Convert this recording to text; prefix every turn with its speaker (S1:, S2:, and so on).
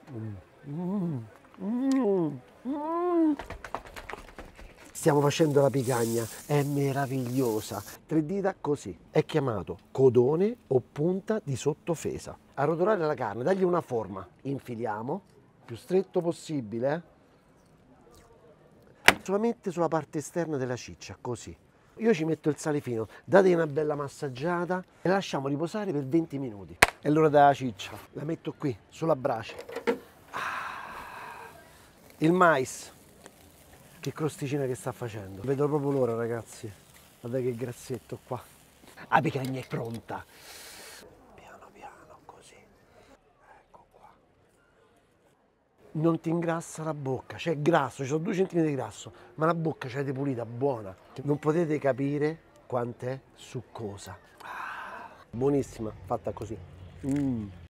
S1: Stiamo facendo la picagna, è meravigliosa. 3 dita così. È chiamato codone o punta di sottofesa. Arrotolare la carne, dargli una forma. Infiliamo, più stretto possibile, solamente sulla parte esterna della ciccia, così. Io ci metto il sale fino, dategli una bella massaggiata e la lasciamo riposare per 20 minuti. È l'ora della ciccia, la metto qui, sulla brace. Il mais, che crosticina che sta facendo. Vedo proprio l'ora, ragazzi. Guarda che grassetto qua. La picagna è pronta. Piano piano, così. Ecco qua. Non ti ingrassa la bocca, c'è grasso, ci sono 2 cm di grasso, ma la bocca c'è pulita, buona. Non potete capire quant'è succosa. Buonissima, fatta così.